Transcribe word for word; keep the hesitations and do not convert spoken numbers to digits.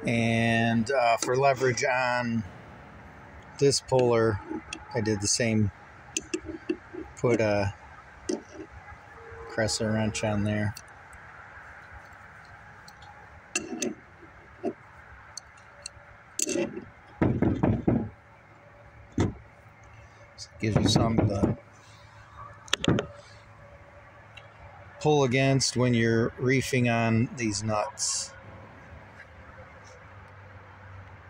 And uh, for leverage on this puller, I did the same. Put a crescent wrench on there. So it gives you something to pull against when you're reefing on these nuts.